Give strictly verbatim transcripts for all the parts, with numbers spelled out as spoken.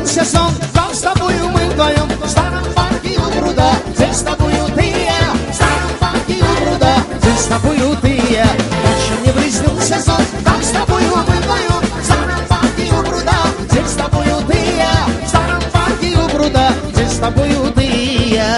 приснился сон, как с тобою мы вдвоем в старом парке у пруда. Здесь с тобою ты и я, в старом парке у пруда. Здесь с тобою ты и я. Ночью мне приснился сон, как с тобою мы вдвоем в старом парке у пруда. Здесь с тобою ты и я, в старом парке у пруда. Здесь с тобою ты и я.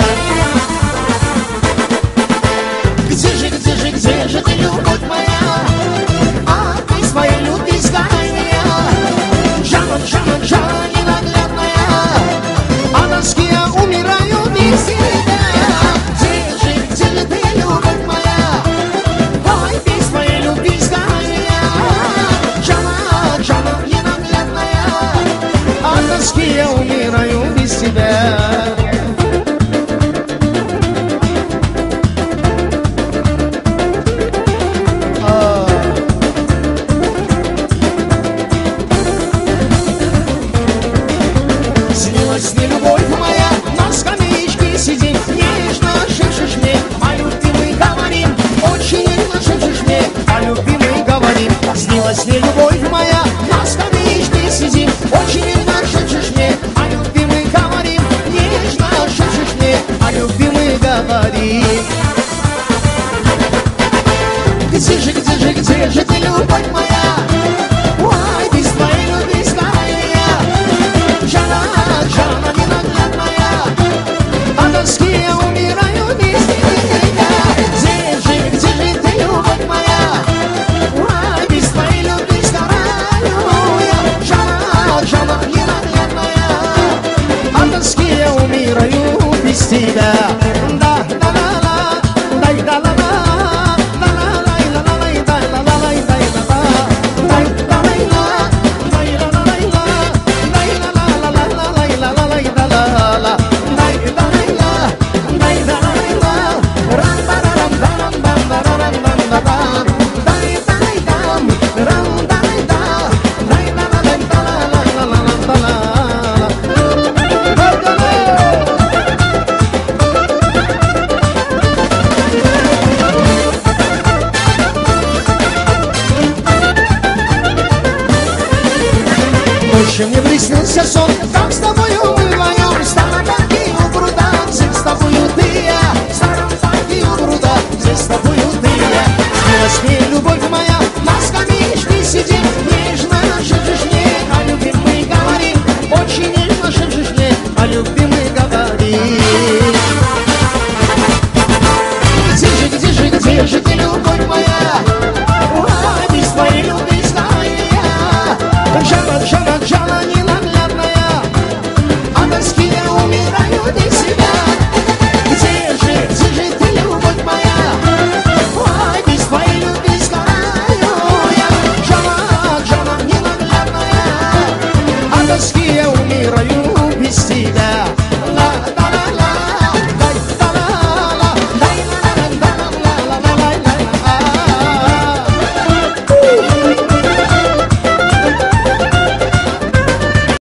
Где же, где же, где же ты, любовь моя? А ты своей любви сгорай меня. Жана, Жана, Жана ненаглядная, а тоски я умираю без тебя. Где же, где же ты, любовь моя? Ой, без твоей любви сгорай меня. Жана, Жана ненаглядная, а тоски я умираю без тебя. Снилась мне, любовь моя, на скамеечке сидим, нежно шепчешь мне, а любимый говорим, очень нежно шепчешь мне, а любимый говорим. Снилась мне, любовь моя, на скамеечке сидим, очень нежно шепчешь мне, а любимый говорим, нежно шепчешь мне, а любимый говорим. Где же, где же, где же ты, любовь моя? Ой, без твоей любви сгорай меня. Жана, Жана ненаглядная, а тоски я умираю без тебя. Где же, где же ты, любовь моя? Ой, без твоей любви сгораю я. Жана, Жана ненаглядная, а тоски я умираю без тебя. Да, да, да, да, дай, да, да, да. Ночью мне приснился сон, как с тобою мы вдвоем в старом парке у пруда. Здесь с тобою ты и я, в старом парке у пруда. Здесь с тобою ты и я. Снилась мне, любовь моя, на скамеечке сидим, нежно шепчешь мне, а любимый говорим, очень нежно шепчешь мне, а любимый говорим. Где же, где же, где же ты, любовь моя? Ой, без твоей любви знаю я. Жана, Жана